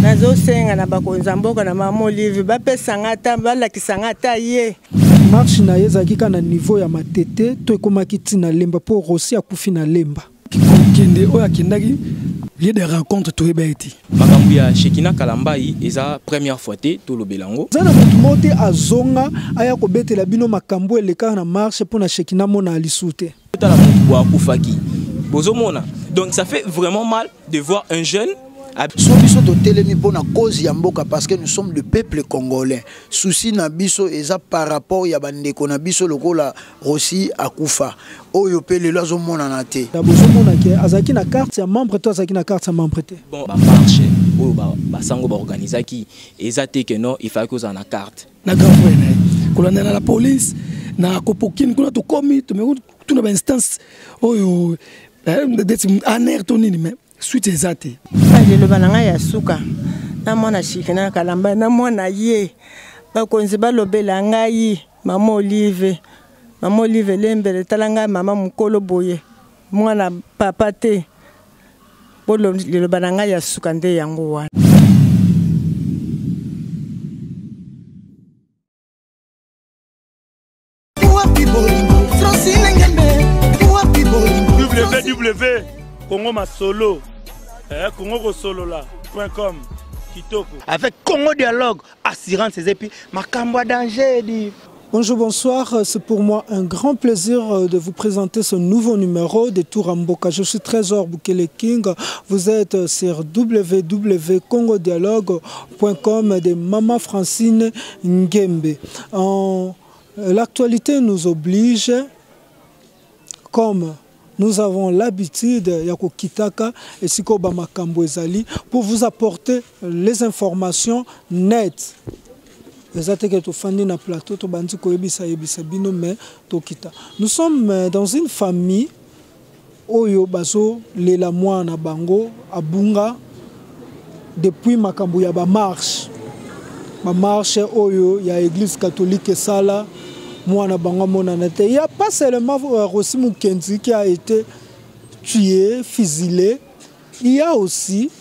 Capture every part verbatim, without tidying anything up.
nazo senga na bakonza mboka na mama Olive bapesa ngata balakisa ngata ye marche na yezaki kana niveau ya matete to ekomaki tina lemba po Rossi akufi na lemba kende oya kendaki lieu de rencontre to ebeti makambu ya Shekina Kalambai eza première fois te to lobelango zana mutu mote azonga aya ko betela bino makambu eleka na marche pour na Shekina mona alisute tala mutu bwa kufaki bozomona donc ça fait vraiment mal de voir un jeune Sobiso to telemi pona cause ya mboka parce que nous sommes le peuple congolais. Souci na biso eza par rapport ya bandeko na biso lokola Rossi akufa. Oyo pe lelo azomona na te. Da bozomona ke azaki na carte ya membre to azaki na carte ya membre te. Bon ba marche oyo ba basango ba organizaki eza te que non il fallait que za na carte. Na grand frère colonel la police na kopokini kuna to komi to me to na instance oyo d'être en air tonini mais suite ezate lelo bananga ya suka na mwana Shekina Kalambai na mwana ye bakonzi balobela ngai mama Olive mama Olive lembele talanga mama mukolo boye mwana papa te bolo lelo bananga ya suka nde yango wana www Congo Masolo eh, Congo Solo là point com kitoko avec Congo Dialogue assurance et puis makambo danger dit. Bonjour, bonsoir. C'est pour moi un grand plaisir de vous présenter ce nouveau numéro de Tour Mboka. Je suis Trésor Bukele King. Vous êtes sur w w w point congo dialogue point com de Mama Francine Ngembe. L'actualité nous oblige, comme nous avons l'habitude Yako Kitaka et Sikoba Makambo Ezali pour vous apporter les informations nettes. Nous sommes dans une famille Oyo Bazo Lela Mwana Bango Abunga depuis Makambo ya ba marche. Ma marche Oyo ya Église catholique Sala. Il n'y a pas seulement Rossi Mukenzi qui a été tué, fusillé. Il y a aussi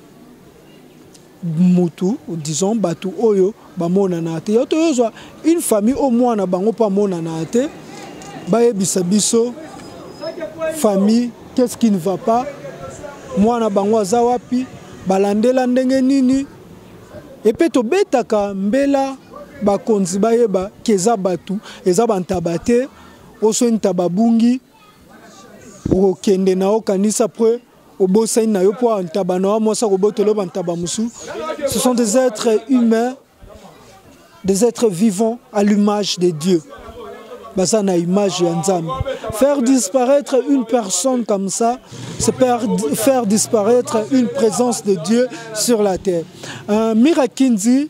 Moutou, disons Batu Oyo, Bamonanate. Il y a une famille au moins na bango pa monanate. Baye bisabiso famille, qu'est-ce qui ne va pas? Moi na bango azawapi, balandela ndenge nini. Et puis to betaka mbela bakonzi bayeba keza batu eza bantabate oso ntababungi okende na okanisa pre obosaini na yo po antabana wa mosa kobotelo bantaba musu. Ce sont des êtres humains, des êtres vivants à l'image de Dieu. Basa na image ya Nzambe. Faire disparaître une personne comme ça, c'est faire disparaître une présence de Dieu sur la terre. Un Mirakinzi.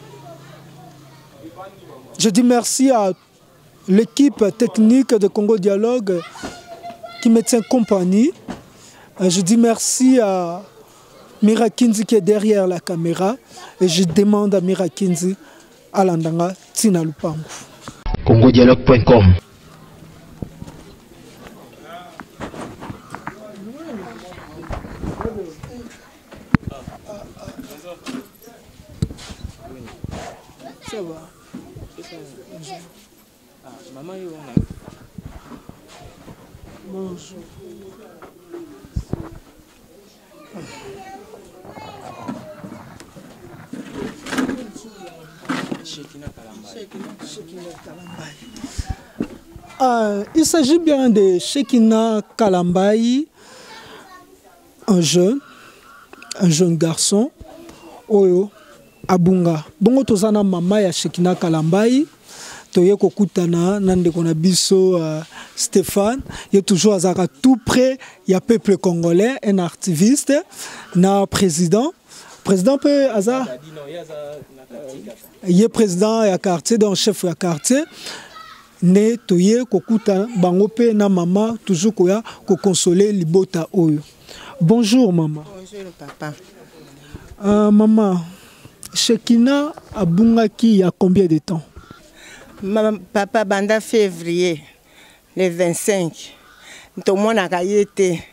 Je dis merci à l'équipe technique de Congo Dialogue qui me tient compagnie. Je dis merci à Mirakinzi qui est derrière la caméra. Et je demande à Mirakinzi à l'andanga Tina Lupangu. congo dialogue point com Ça va. Ah, maman yo na. Bonjour. Shekina Kalambai. Shekina Kalambai. Ah, il s'agit bien de Shekina Kalambai, un jeune, un jeune garçon, Oyo. Abunga. Bongo tozana mama ya Shekina Kalambai. Toye kokutana nande kona biso uh, Stéphane. Il est toujours azaka tout près. Il y a peuple congolais, un activiste, na président. Président peut aza. Il est président ya quartier, donc chef ya quartier. Ne toye kokutana bango pe na mama toujours koya ko consoler libota oyo. Bonjour maman. Bonjour papa. Uh, maman. Shekina abungaki il y a combien de temps? Ma, papa banda février le vingt-cinq. Tout le monde a été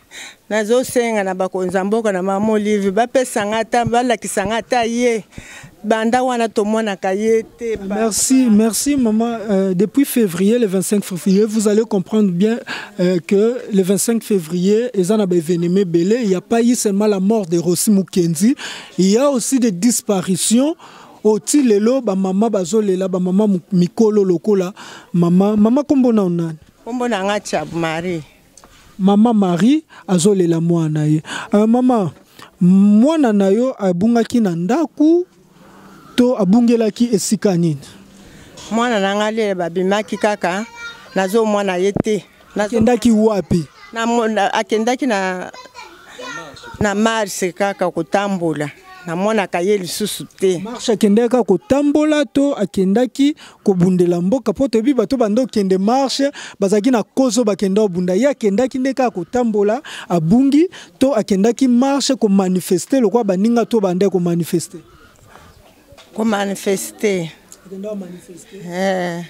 nazo senga na bakonza mboka na mama Olive bapesa ngata balakisa ngata ye banda wana tomona kayete. Merci, merci maman. Euh, depuis février, le vingt-cinq février, vous allez comprendre bien euh, que le vingt-cinq février, il n'y a pas eu seulement la mort de Rossi Mukenzi, il y a aussi des disparitions. Oti lelo ba mama bazolela ba mama mikolo lokola mama mama kombo na onani kombo na ngacha Marie mama Marie azolela mwana ye uh, mama mwana na yo abungaki na ndaku to abungelaki esika nini? Mwana na ngale babimaki kaka nazo mwana yete nakendaki wapi? Na akendaki na na marche kaka kutambola na mwana kaye lisusu te. Marche akendaka kotambola to akendaki kobundela mboka po tobi bato bando kende marche bazaki na kozo bakenda obunda ya akendaki ndeka kotambola abungi to akendaki marche ko manifester lokwa baninga to bande ko manifester. Ko manifester. Akenda manifester. Eh.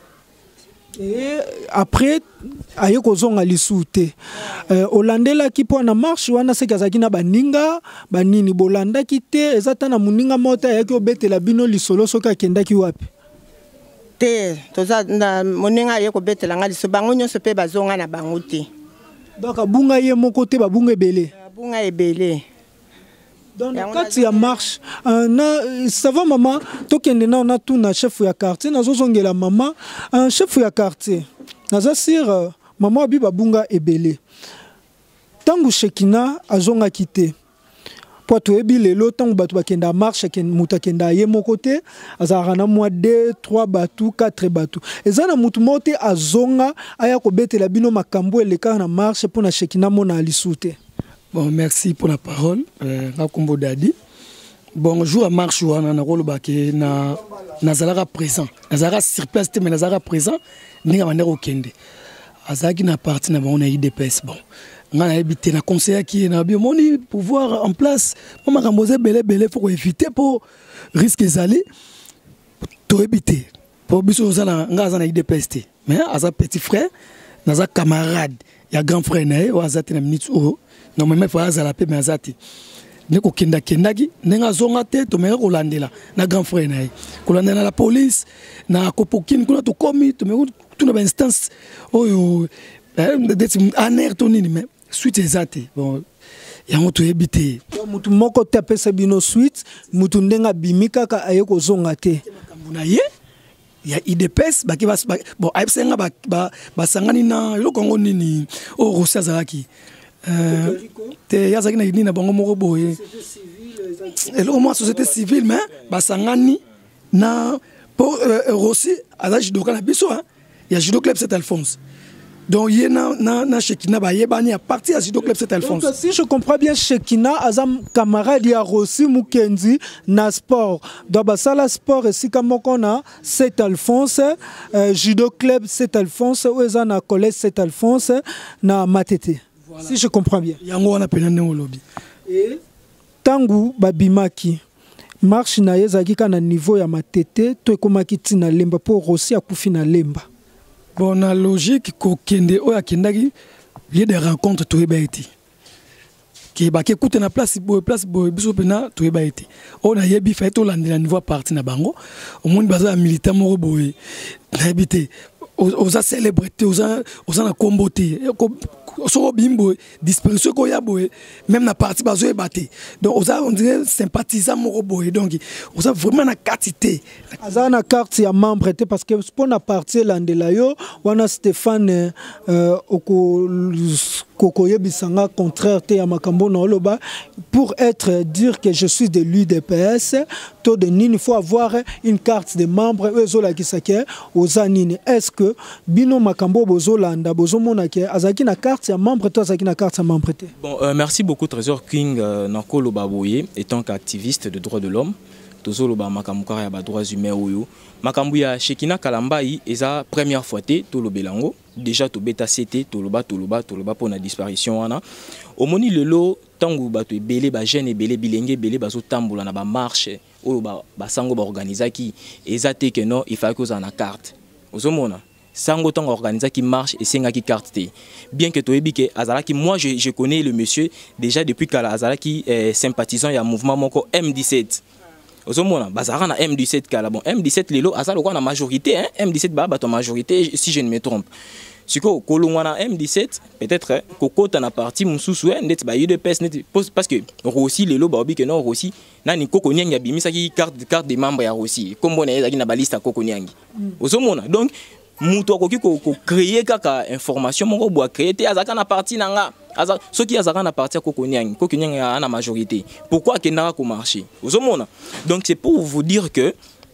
Et après aye kozonga lisute euh, olandela ki po na marche wana se kazaki na baninga banini bolanda ki te ezata na muninga mota yaki obetela bino lisolo soka kendaki wapi te toza na muninga ye ko betela nga liso bango nyonso pe bazonga na bango te. Donc abunga ye moko te babunga ebele abunga ebele. Dans le cadre de la marche, ça va maman, tokende na on a tout na chef ya quartier, na zozongela maman, un chef ya quartier. Na zasir maman abi babunga ebele. Tangu Shekina azonga kité. Po to ebi lelo tangu batu bakenda marche ken muta kenda ye moko te, azara na moi deux, trois batu, quatre batu. Ezana mutu mote azonga aya ko betela bino makambo eleka na marche pour na Shekina mona alisute. Bon, merci pour la parole. Euh, Dadi. Bon, jour à marche, on a un rôle qui na Nazara présent. Nazara sur place, mais Nazara présent, n'est pas au Kende. Azaki na parti na on a I D P S. Bon, on a habité na conseiller qui est na bien moni pouvoir en place. On m'a ramosé belé belé pour éviter pour risque d'aller. To habiter. Pour biso zala ngaza na I D P S. Mais Aza petit frère, Naza camarade, il y a grand frère na ou Aza tena minute ou non mais il faut la paix mais azati neko kenda kendaki nenga zonga te to meka kolandela na grand frère na ye kolandela la police na kopokini kuna to komi to meka tuna ba instance oyo deti aner to nini mais suite ezati bon yango to ebité mutu moko tape sabino suite mutu ndenga bimika ka aye ko zonga te kambuna ye ya I D P S baki bas bon aipsenga ba ba sangani na yo kongo nini o Rosia zalaki te yazaki na yini na bango moko boye eloko mwa société civile mais basangani na po Rossi aza judoka na biso ya judo club Saint Alphonse donc ye na na na Shekina ba yebani à partir ya judo club Saint Alphonse. Donc si je comprends bien Shekina azam camarade ya Rossi Mukenzi na sport donc basala sport esika moko na Saint Alphonse euh, judo club Saint Alphonse ou eza na collège Saint Alphonse na Matete. Voilà. Si je comprends bien. Yango wana penane au lobby. Et tangu babimaki marche na yezaki kana niveau ya Matete to ekomaki tina lemba po Rossi akufi na lemba. Bon na logique ko kende o akendaki lieu de rencontre to ebaiti. Ki ba ke koute na place bo place bo biso pena to ebaiti. O na yebi fa to landela niveau parti na bango. Au monde baza militant moko boye. Na habité oza célébrité oza oza na komboté. So bimbo dispersion ko ya boye même na parti bazo ebaté donc oza on dirait sympathisant moko boye donc oza vraiment na quantité aza na carte ya membre te parce que pour na parti landela yo wana Stéphane euh, oko koko yebisanga contraire te ya makambo na oloba pour être dire que je suis de l'U D P S to de nini il faut avoir une carte de membre ezola kisake oza nini est-ce que bino makambo bozolanda bozomona ke azaki na carte membre toi qui na carte membre. Bon euh, merci beaucoup Trésor King euh, Nakolo Baboye étant qu'activiste de droits de l'homme tozolo ba makamukara ya ba droits humains oyo makambu ya Shekina Kalambai eza première fois té tolo belango déjà to beta cité toloba toloba toloba pour na disparition wana omoni lelo tangu bato ebele ba jeune ebele bilenge ebele bazo tambola na ba marche oyo ba basango ba organizaki eza te que non il faut que za na carte ozomona sango tanga organisa qui marche et senga qui carte te. Bien que toyebi ke azala qui moi je, je connais le monsieur déjà depuis kala azala qui est sympathisant ya mouvement moko M dix-sept. Ozomona bazara na M dix-sept kala bon M dix-sept lelo azala ko na majorité hein M dix-sept ba ba majorité si je ne me trompe. Siko kolongwana M dix-sept peut-être kokota na parti mususu net ba U D P S net parce que Rossi lelo ba obi que non Rossi nani koko nyangi abimisa ki carte carte des membres ya Rossi comme on ezaki na balista koko nyangi. Ozomona donc muto akoki ko créer kaka information moko bo créer te azaka na parti nanga aza soki azaka na parti koko nyangi koko nyangi na majorité pourquoi que nanga ko marcher ozomona donc c'est pour vous dire que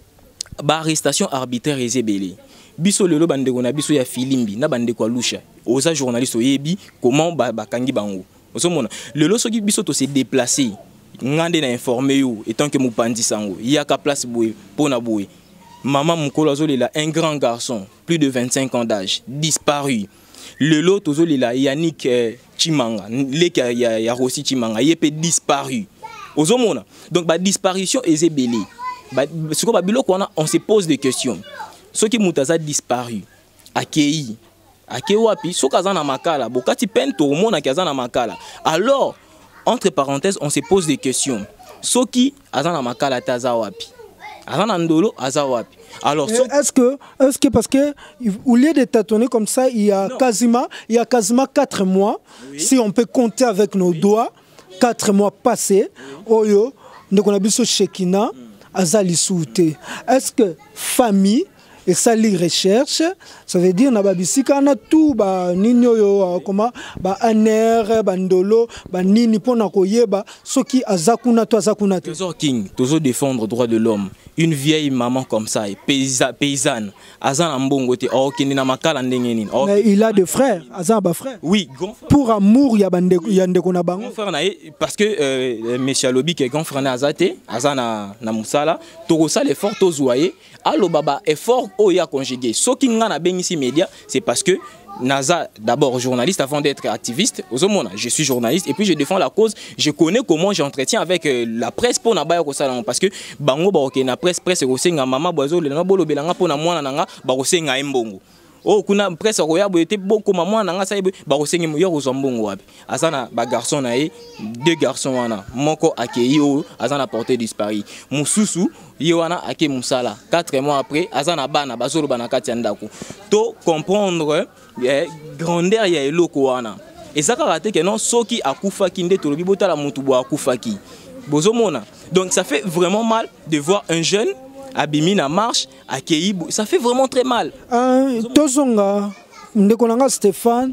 ba arrestation arbitraire ezebele biso lelo bandeko na biso ya filimbi na bandeko alusha oza journaliste oyebi comment ba bakangi bango ozomona lelo soki biso to se déplacer ngande na informer yo etant que mupandi sango yaka place boye pona boye maman mukolo azolela un grand garçon plus de vingt-cinq ans d'âge disparu lelo tozolela Yannick eh, Chimanga leka ya, ya Rossi Chimanga yepe disparu ozomona donc ba disparition ezebele ba siko ba biloko wana on se pose des questions. Ceux qui mutaza disparu, akei, akei wapi, so kazana makala, bokati pente au monde kazana makala. Alors, entre parenthèses, on se pose des questions. Ceux qui azana makala taza wapi, azana ndolo aza wapi. Alors, so... est-ce que, est-ce que parce que au lieu de tâtonner comme ça, il y a non. quasiment, il y a quasiment quatre mois, oui. Si on peut compter avec nos oui. doigts, quatre mois passés, oui. Oyo, donc on a vu ce Shekina, mm. azali souté. Est-ce que famille et ça les recherche, ça veut dire na babisika na tout ba ninyo yo comment ba aner ba ndolo ba nini pona koyeba soki azakuna to azakuna te. Trésor King, toujours défendre droit de l'homme. Une vieille maman comme ça, paysa, paysanne, azan mbongo te o kini na makala ndenge nini. Mais il a des frères, azan ba frère. Oui, grand frère. Pour amour ya bande ya ndeko na bango. Grand frère na parce que euh, monsieur Lobi que grand frère na azate, azan na na musala, to ça l'effort to zoyer, allo baba effort o ya conjugué. Ce qui n'a pas ici média, c'est parce que Naza, d'abord journaliste avant d'être activiste. Je suis journaliste et puis je défends la cause. Je connais comment j'entretiens avec euh, la presse pour n'abayer au salon parce que bango ba ok na presse presse aussi nga mama boiseau le na bolo belanga pour na mwana nanga ba aussi nga mbongo. Oh kuna presse roya bo était beaucoup maman nanga sa ba aussi nga yo mbongo wapi. Asana ba garçon na e deux garçons wana moko akei o azana porté disparu. Mususu Yoana ake musala quatre mois après azana bana bazolo bana kati ndako to comprendre eh, grandeur ya eloko wana ezaka raté que non soki akufa ki nde tolobi botala mutu bo akufa ki bozomona donc ça fait vraiment mal de voir un jeune abimi na marche akei ça fait vraiment très mal euh, tozonga ndeko nanga Stéphane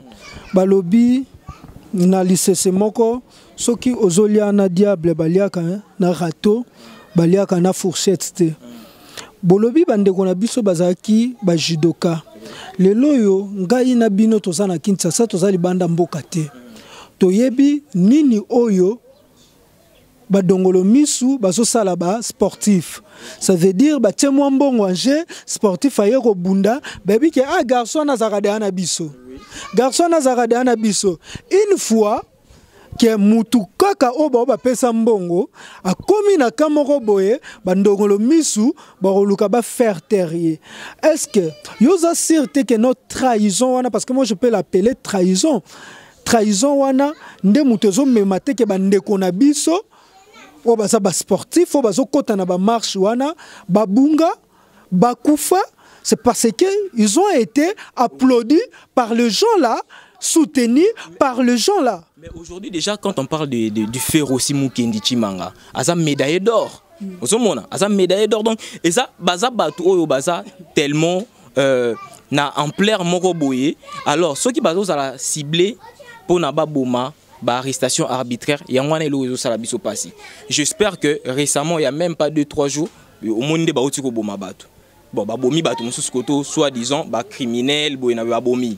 balobi na lycée moko soki ozolia na diable baliaka na rato baliaka na fourchette te bolobi bandeko na biso bazaki ba judoka lelo yo ngai na bino tozana Kinshasa tozali banda mboka te toyebi nini oyo badongolo misu bazo sala ba sportif ça veut dire ba temo mbongo anje sportif aye ko bunda baby ke ah garçon na zakade ana biso garçon na zakade ana biso une fois que mutu kaka oba oba pesa mbongo a komi na kamoko boye bandongolo misu baroluka ba faire terrier. Est-ce que yoza certé que notre trahison wana parce que moi je peux l'appeler trahison trahison wana nde mutezo memate ke bandeko na biso oba za ba sportif oba zo kota na ba marche wana babunga bakufa c'est parce que ils ont été applaudis par les gens là soutenu par les gens là. Mais aujourd'hui déjà quand on parle de, de, du Ferrosi Mukendi Chimanga, Azam médaille d'or. Vous savez, Azam médaille d'or donc et ça baza batu oyo baza tellement euh, na ampleur moko boye. Alors ceux qui bazo ça la ciblé pour na ba boma ba arrestation arbitraire yangwana elozo ça la biso passé. J'espère que récemment il y a même pas deux trois jours au monde ba otiko boma batu. Bon ba bomi batu mususu koto soit disant ba criminel boye na ba bomi.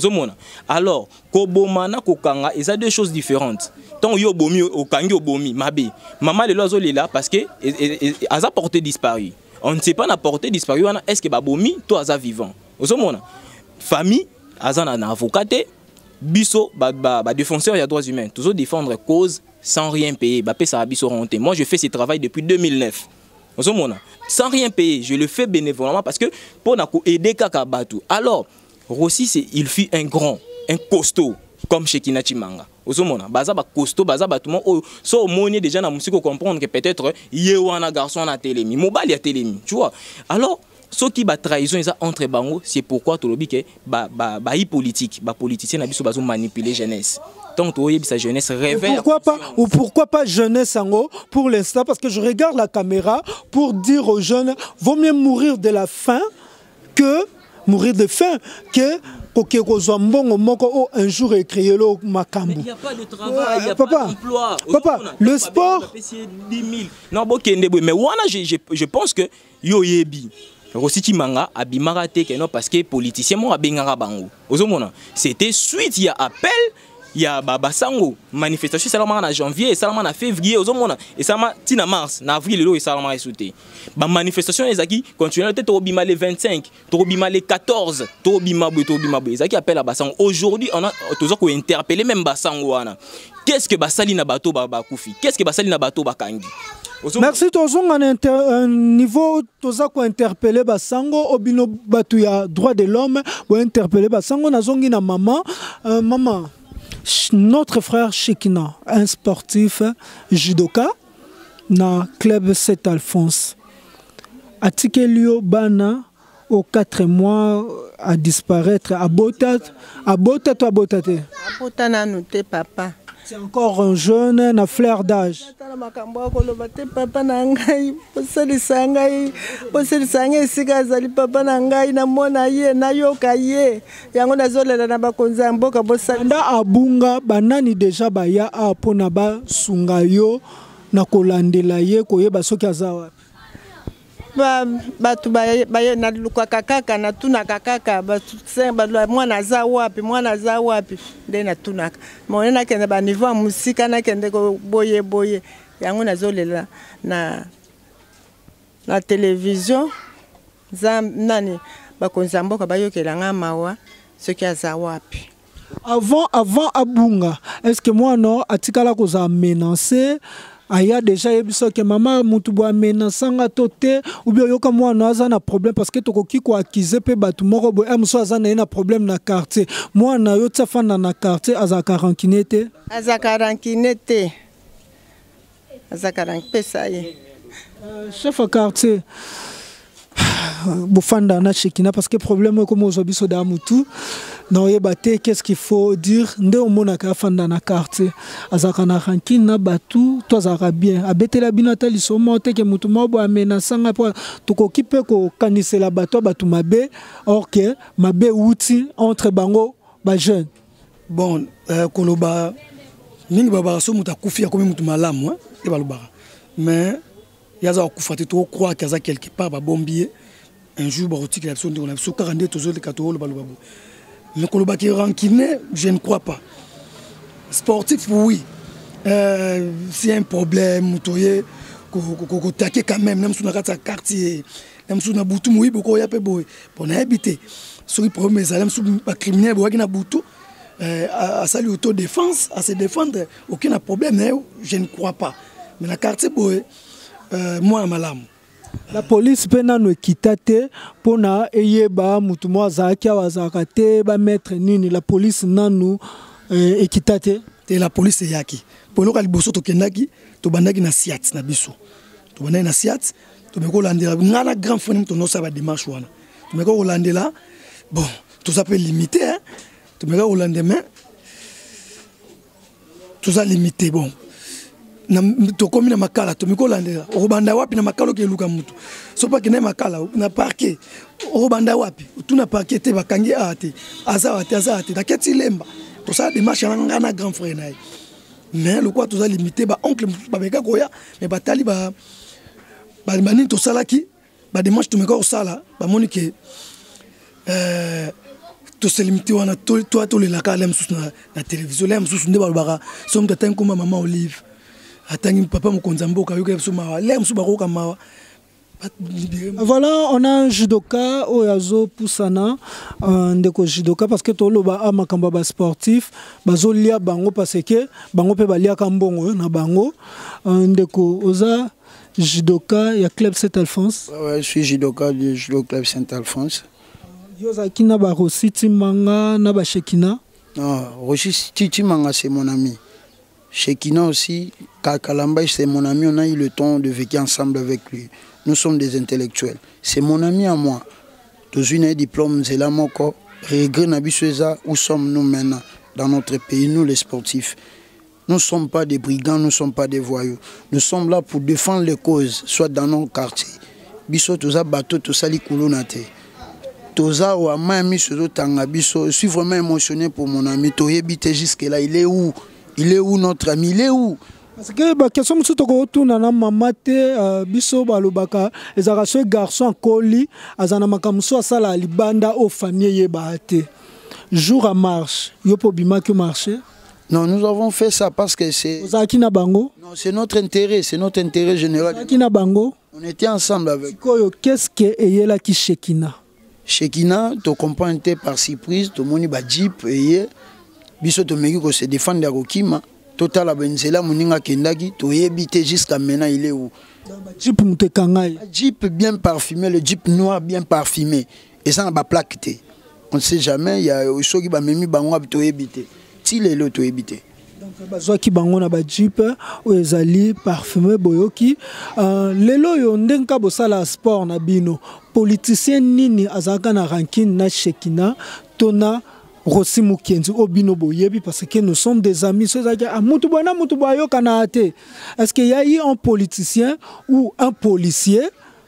Alors, kobomana kokanga, ils ont deux choses différentes. Tant yo bomi okangi obomi mabe. Maman le lozo là parce que a porté disparu. On ne sait pas na porté disparu est-ce que ba bomi toi aza vivant. Ozomona. Famille azana na avocat biso ba ba, ba défenseur des droits humains, toujours défendre cause sans rien payer. Ba pe ça biso honte. Moi je fais ce travail depuis deux mille neuf. Sans rien payer, je le fais bénévolement parce que pour aider Kaka Batou. Alors, Rossi, il fut un grand, un costaud, comme Shekina Chimanga. Ozomona, baza ba costaud, baza ba tout le monde. So au moins déjà na musique comprendre que peut-être yewana garçon na télémi, mobile ya télémi, tu vois. Alors ce qui ba trahison ils entre bango, c'est pourquoi to lobi que ba ba ba politique, ba politicien na biso bazo manipuler jeunesse. Donc to yebi sa jeunesse réveille. Pourquoi pas ou pourquoi pas jeunesse ango pour l'instant parce que je regarde la caméra pour dire aux jeunes vaut mieux mourir de la faim que mourir de faim que un jour écrit le Makambu. Il n'y a pas de travail, il n'y a papa, pas d'emploi. Papa, le sport. Non, mais wana, je, je, je pense que yo yebi. Rossi Chimanga abimara te que non parce que politicien mo abengara bango. Ozomona, c'était suite il y a appel. Il y a Babasango, manifestation, c'est en janvier, c'est en février, et ça en mars, en avril, et ça m'a sauté. La manifestation, les acquis continuent, peut-être au bima les vingt-cinq, au bima les quatorze, au bima au bima les acquis appellent à Basango. Aujourd'hui, on a toujours interpellé même Basango. Qu'est-ce que Basali na bateau Bakoufi? Qu'est-ce que Basali na bateau Bakangi? Merci Tozong à un niveau Tozako interpellé Basango Obino Batouya droit de l'homme ou interpellé Basango Nazongi na maman euh, maman. Notre frère Shekina, un sportif judoka, na club Saint-Alphonse. Atikelio Bana, aux quatre mois, à disparaître. À Botat, à Botat ou à Botate? À Botat, n'a noté papa. C'est encore un jeune, un fleur d'âge. Papa nangai, poseli sangai, poseli sangai sigazali papa nangai na mona ye na yoka ye. Yango nazolela na bakonza mboka bosali. Nda abunga banani deja baya apona ba sungayo na kolandela ye koyeba soki azawa. Ba batu baye na luka kakaka na tuna kakaka batu semba mwana za wapi mwana za wapi nde na tunaka mona kende ba niveau musika na kende ko boye boye yango nazolela na na télévision za nani bakonza mboka bayokela nga mawa soki aza wapi. Avant avant abunga est-ce que moi non atikala ko za menacer aya déjà yebiso que maman mutu bo amenasanga tote ou bien yoka mwana aza na problème parce que tokoki ko accuser pe batu moko bo amso aza na problème na quartier mwana yo tsafana na quartier aza karankinete aza karankinete aza karankpesa ye chef à quartier bofanda na Shekina parce que problème comme ozobiso da mutu non yebate qu'est-ce qu'il faut dire nde omona ka fanda na quartier azaka na rankina batu to azaka bien abetela binata lisomo te ke mutu mobo amena sanga po tokoki pe ko kanisela batu batu mabe or que mabe outi entre bango ba jeune bon euh, koloba mingi baba so muta kufia comme mutu malamu hein e baloba mais yaza kufati to croire que za quelque part ba bombier un jour ba roti que la personne on a so quarante toujours le katolo baloba. Mais Koloba qui est rankiné, je ne crois pas. Sportif, oui. Euh, c'est un problème, tu as quand même, même si on a un quartier, même si on a un bouton, oui, beaucoup, il y a peu de on a habité. Sur le problème, même si on a un criminel, il y a un bouton, à sa autodéfense, à se défendre, aucun problème, je ne crois pas. Mais le quartier, moi, je suis la police peut nous quitter pour na eyeba mutu mo azaki awazaka te ba mettre nini la police nanu ekitate te la police yaki polo ka liboso to kendaki to bandaki na siat na biso to bandaki na siat to meko landela ngana grand frère to no sa ba démarche wana to meko landela bon tout ça peut limiter hein to meko landema tout ça limité bon na to komi na makala to mikolandela obanda wapi na makalo ke luka mutu so pa kene makala na parquet obanda wapi tu na parquet te bakangi ate aza ate aza ate daketi lemba to ça démarche nga na grand frère nae mais le quoi to ça limité ba oncle ba beka koya mais batali ba ba mani to salaki ba démarche to meko sala ba moni ke euh to se limité wana to to to le la kala msusu na na télévision la msusu nde ba baka so mtata nkoma maman Olive atangi papa mokonza mboka yoka biso mawa le msusu bakoka mawa. Voilà, on a un judoka oyazo pusana ndeko judoka parce que toloba a makamba ba sportif bazo lia bango parce que bango pe balia kambongo na bango ndeko oza judoka, il y a Club Saint-Alphonse. Ouais, je suis judoka du judo Club Saint-Alphonse. Yozaki na ba Rossi Timanga, na ba Shekina. Non, Rossi Timanga, c'est mon ami. Shekina aussi, Kakalamba, c'est mon ami. On a eu le temps de vécu ensemble avec lui. Nous sommes des intellectuels. C'est mon ami à moi. Tous une diplôme, c'est là mon corps. Regret Nabisueza, où sommes-nous maintenant dans notre pays, nous les sportifs? Nous ne sommes pas des brigands, nous ne sommes pas des voyous. Nous sommes là pour défendre les causes, soit dans nos quartiers. Biso toza bateau, toza li kulonate. Toza wa mami sozo tanga biso. Je suis vraiment émotionné pour mon ami. Toye bite jusque là, il est où? Il est où notre ami? Il est où? Parce que la question est que na mamate biso balobaka les arrachés garçons coli azana makamso asala libanda aux familles yebate. Jour à marche, yopo bima que marcher. Non, nous avons fait ça parce que c'est... Non, c'est notre intérêt, c'est notre intérêt général. On était ensemble avec... Qu'est-ce que est là qui Shekina? Shekina, tu comprends par surprise, tu moni ba jeep et biso to meki ko se défendre Rokima, total abenzela moninga kendaki, to yebite jusqu'à maintenant il est où? Jeep mutekangai. Jeep bien parfumé, le jeep noir bien parfumé. Et ça na ba plaque té. On ne sait jamais, il y a ceux qui ba memi bango to yebite. Il est l'auto évité. Donc, bazoa ki bango na ba jeep ou ezali parfumé boyoki. Lelo yo ndenka bosala sport na bino. Politicien nini azaka na ranking na Shekina tona Rossi Mukenzi obino boyebi parce que nous sommes des amis. C'est-à-dire à mutu bona mutu boyo kanate. Est-ce qu'il y a eu un politicien ou un policier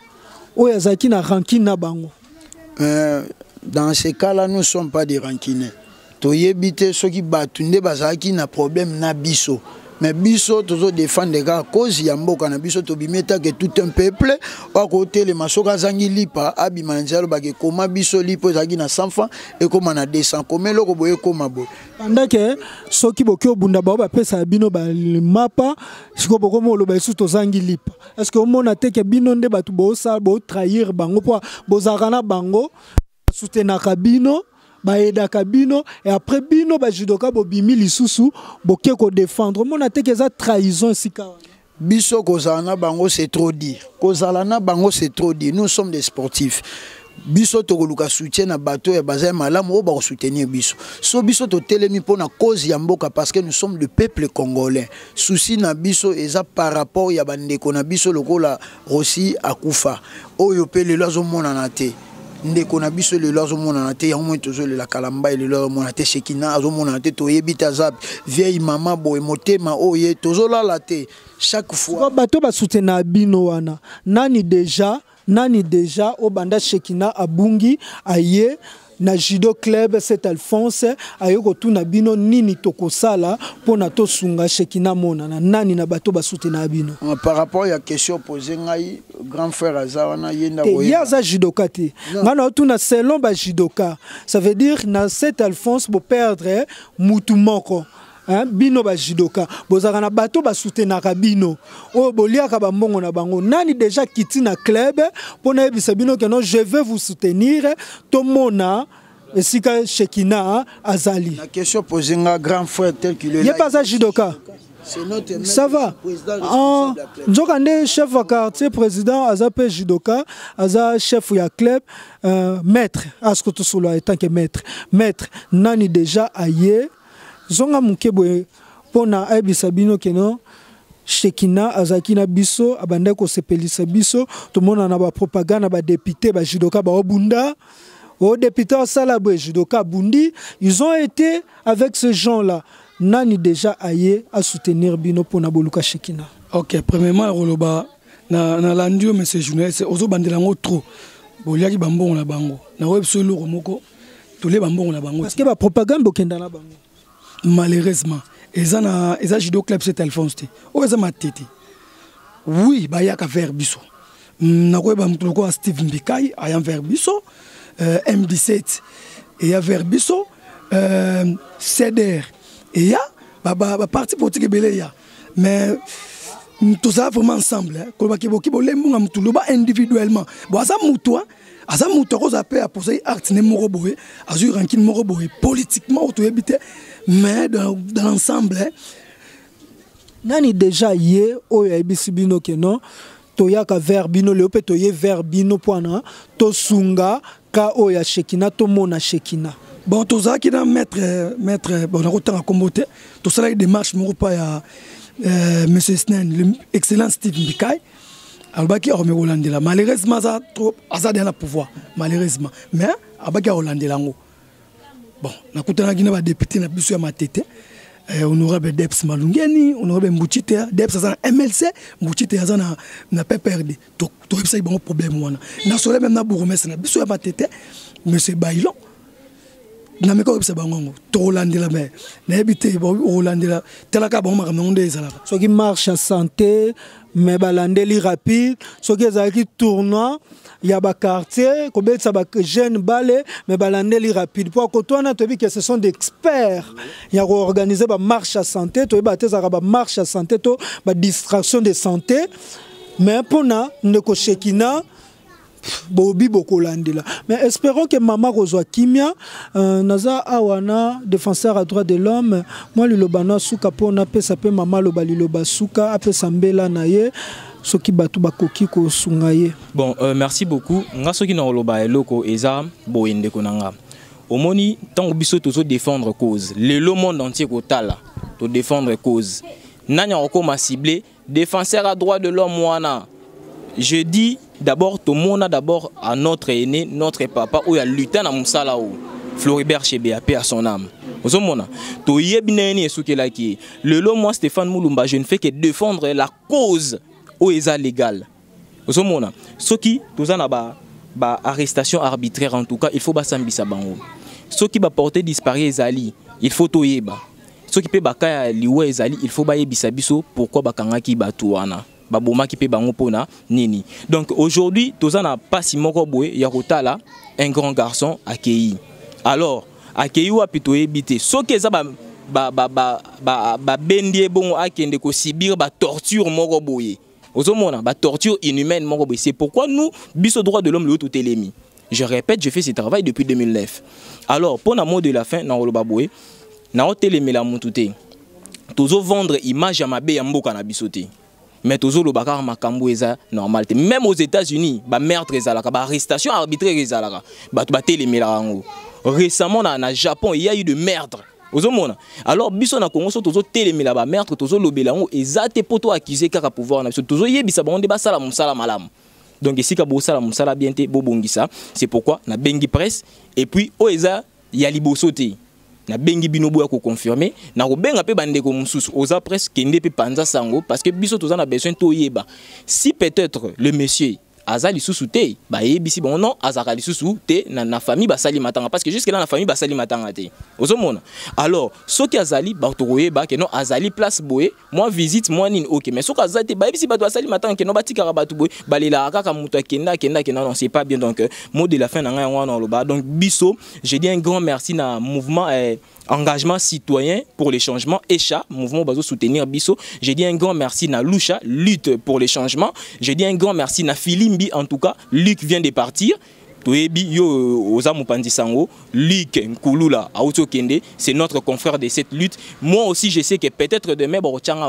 ou ezaki na ranking na bango? Euh, dans ces cas-là, nous ne sommes pas des rancuniers. Toyebite ceux qui battent bazaki na problème na biso mais biso toujours défendre les gars cause ya mboka na biso to bimeta que tout un peuple à côté les masoka zangi lipa abimanjalo ba ke koma biso lipo zaki na cent francs et comme na deux cents comme loko boye koma boye pendant que ceux qui bokyo bunda ba ba pesa bino ba mapa siko boko mo lo ba su to zangi lipa est-ce que on a te que bino nde batu bo sa bo trahir bango po bozakana bango soutenir kabino baeda kabino et après bino ba judoka bobimi lisusu boke ko défendre mon ate que ça trahison sika biso kozana bango c'est trop dire kozalana bango c'est trop dire nous sommes des sportifs biso to koluka soutien na bateau ya bazay malamu o ba soutenir biso so biso to telemi pona cause ya mboka parce que nous sommes le peuple congolais souci na biso eza par rapport ya bandeko na biso lokola Rossi akufa oyo pe lelo azomona na te ndeko na biso lelo azomona na te yango mo tozo la kalamba lelo azomona te Shekina azomona na te to yebita zap vieille maman boy motema oye tozo la la te chaque fois bato ba soutenir bino wana nani déjà nani déjà au banda Shekina abungi aye na judo club Saint-Alphonse ayoko tuna bino nini tokosala pona to sunga Shekina mona na nani na bato ba soutenir bino par rapport à la question posée ngai grand frère Azawana yenda boye yaza judoka te ngana tuna selon ba judoka ça veut dire na Saint-Alphonse bo perdre mutu moko hein bino ba judoka bozaka na bato ba soutenir bino o boliaka ba mbongo na bango nani déjà kiti na club pona ebisa bino que non je vais vous soutenir to mona esika Shekina azali la question posée nga grand frère tel qu'il est là il y a pas ça judoka ça va en Nzokande chef de quartier président azape judoka aza chef ya club euh, maître asko to solo étant que maître maître nani déjà aye zonga mukebo pona ebisa bino keno Shekina azaki na biso abanda ko sepelisa biso to mona na ba propagande ba député ba judoka ba obunda au député sala ba judoka bundi ils ont été avec ce gens là nani déjà aye à soutenir bino pona boluka Shekina. OK, premièrement roloba na na landio monsieur journaliste ozo bandela ngo trop boliaki bambongo na bango na web solo moko to le bambongo na bango parce que ba propagande bokenda na bango malheureusement eza na eza judo club Saint-Alphonse te o eza matete oui ba yaka vers biso na ko ba mutuloko a Steve Mbikai aya vers biso euh, M dix-sept et ya vers biso euh, C D R et ya ba ba, ba parti politique belé ya mais tout ça vraiment ensemble hein ko ba kiboki bo lemunga mutuloba individuellement bo asa muto aza muto ko zape a poser art ne moko boye azu ranking moko boye politiquement auto habité mais dans, dans l'ensemble hein, nani déjà yé oyo ebisi bino que non toyaka vers bino leo pe toye vers bino poana to sunga ka oya Shekina to mona Shekina. Bon, tous ça qui est maître, maître, bon, on a autant à comboter. Tout ça, il démarche, mon repas, il Monsieur Snen, l'excellent Steve Mbikai. Alors, qui a remis Hollandais là. Malheureusement, ça trop, ça a pouvoir. Malheureusement. Mais, il a Hollandais là. Bon, on a coûté un Guinée, député, on a besoin de ma tête. Honorable Debs Malungeni, honorable Mbouchite, Debs a un M L C, Mbouchite n'a pas perdu. Donc, tout ça, il y a un problème. N'a pas même bourgmestre, n'a pas besoin de ma tête. Monsieur Bailon. Na me ko ba ngongo to Hollande la mais na habité bo Hollande la telaka ba ma ngonde ezala so qui marche à santé mais balandeli rapide so qui ezaki tournoi ya ba quartier ko betsa ba jeune balé mais balandeli rapide pour que toi na to bi que ce sont des experts ya organiser ba marche à santé to ba tezaka ba marche à santé to ba distraction de santé mais pour na ndeko Shekina Bobi Bokolandela. Mais espérons que Maman Rosoa Kimia, euh, Naza Awana, défenseur à droit de l'homme, moi le Lobana Souka Pona Pesape Maman Lobali Lobasuka, Ape Sambela Naye, Soki Batu Bakoki Ko Sungaye. Bon, euh, merci beaucoup. Nga soki na Loba Eloko Eza Boende Konanga. Omoni, tant biso toujours défendre cause. Le monde entier ko tala, to défendre cause. Nanya oko ma ciblé, défenseur à droit de l'homme wana. Je dis d'abord, tout le monde a d'abord à notre aîné, notre papa, où il y a lutté dans Moussala, Floribert Chebéapé à son âme. Vous savez, tout y est bien né ce qu'il a qui. Le lot moi Stéphane Moulumba, je ne fais que défendre la cause où il est légal. Vous savez, ce qui, tout ça n'a pas arrestation arbitraire en tout cas, il faut pas s'ambisser bango. Ce qui va porter disparu Ezali, il faut tout y ba. Ce qui peut bakaya liwe Ezali, il faut ba yebisa biso pourquoi bakanga ki batuana. Baboma qui peut bango pona nini. Donc aujourd'hui, tout ça n'a pas si moko boé yakota là un grand garçon accueilli. Alors accueilli ou apito ebité. Ce que ça ba ba ba ba ba ba bendie bon akende ko sibir ba torture moko boé. Ozomona ba torture inhumaine moko boé. C'est pourquoi nous biso droit de l'homme le tout élemi. Je répète, je fais ce travail depuis deux mille neuf. Alors pour la mot de la fin na oloba boé na otelemi la mututé. Tozo vendre image à mabe ya mboka na bisoté. Mais toujours le bakar makambo eza normal. Même aux États-Unis, ba meurtre ezalaka, ba arrestation arbitraire ezalaka, ba to bateli milango. Récemment na na Japon, il y a eu de meurtre. Ozomona. Alors biso na Congo so tozo telemila ba meurtre, tozo lobelango ezate poto accuser kaka pouvoir na biso. Tozo yebisa ba onde ba sala musala malam. Donc ici ka bo sala musala bien te bo bongisa. C'est pourquoi na bengi presse et puis oeza ya libosote. Na bengi binobo ya ko confirmer na ko benga pe bandeko mususu oza presque kende pe panza sango parce que biso toza na besoin to yeba si peut-être le monsieur azali susu te ba yebisi bon non azakali susu te na na famille ba sali matanga parce que jusque là na famille ba sali matanga te ozomona alors soki azali ba to yeba que non azali place boye moi visite moi nini OK mais soki azali te ba yebisi ba to sali matanga que non batika ba to boye balela kaka muto kenda kenda kenda non c'est pas bien donc mot de la fin na nga wana loba donc biso je dis un grand merci na mouvement eh, engagement citoyen pour les changements E C H A, mouvement bazo soutenir biso. Je dis un grand merci na Loucha, lutte pour les changements. Je dis un grand merci na Filimbi en tout cas, Luc vient de partir. Luc Nkulula Kende, c'est notre confrère de cette lutte. Moi aussi, je sais que peut-être demain,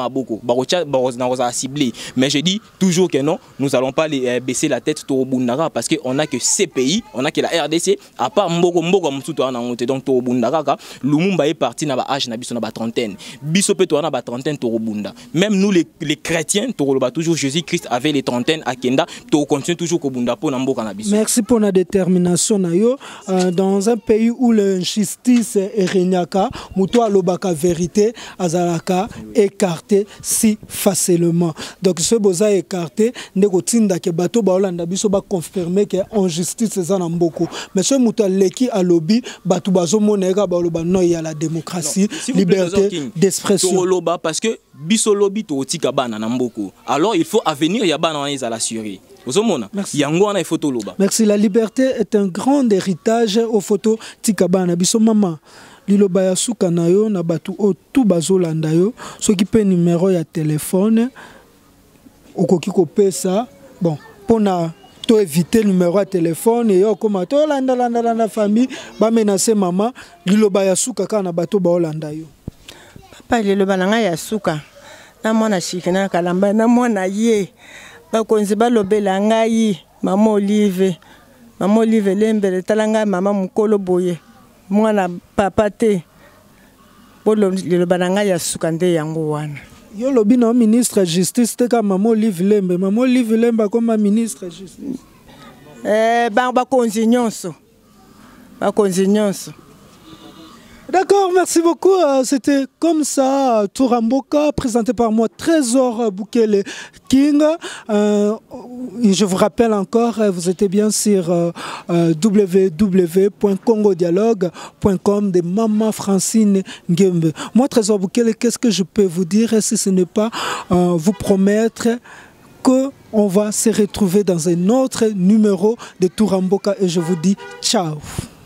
ciblé. Mais je dis toujours que non, nous n'allons pas les baisser la tête Torobundara parce qu'on n'a que ces pays, on n'a que la R D C, à part Mbogo Mbogo Msuto Anangote. Donc Torobundara, Lumumba est parti dans la âge, dans la trentaine. Bisopeto na ba trentaine Torobunda. Même nous les, les chrétiens, Toroloba toujours Jésus-Christ avait les trentaines à Kenda, Toro continue toujours Kobunda pour Namboka na biso. Merci pour la détermination euh, dans un pays où l'injustice est régnaka, muto lobaka vérité azalaka écarté si facilement. Donc ce boza écarté ndeko tinda ke bato ba olanda biso ba confirmer que injustice eza na mboko. Mais ce muto leki alobi bato bazo moneka ba loba no ya la démocratie, non, liberté d'expression. Loba parce que biso lobi to tika bana na mboko. Alors il faut avenir ya bana za l'assurer. Merci. Merci. La liberté est un grand héritage aux photos Tikabana. Biso mama. Lilo baya suka na yo na batu o tout bazolanda yo. Ce qui peut numéro ya téléphone. Okoki ko pesa. Bon, pour na to éviter le numéro de téléphone et yo koma to landa landa landa famille ba menacer maman. Lilo baya suka ka na batu ba olanda yo. Papa lilo bananga ya suka. Na mwana shikina kalamba na mwana ye. bakonzi balobela ngai mama Olive mama Olive lembele talanga mama mukolo boye mwana papa te bolo liloba na ngai ya suka nde yango wana yo lobi na ministre justice te ka mama Olive lembe mama Olive lemba comme ministre justice eh ba bakonzi nyonso bakonzi nyonso. D'accord, merci beaucoup. C'était comme ça, Touramboka, présenté par moi, Trésor Boukele King. Euh, je vous rappelle encore, vous étiez bien sur euh, w w w point congo dialogue point com de Maman Francine Ngembe. Moi, Trésor Boukele, qu'est-ce que je peux vous dire si ce n'est pas euh, vous promettre qu'on va se retrouver dans un autre numéro de Touramboka et je vous dis ciao.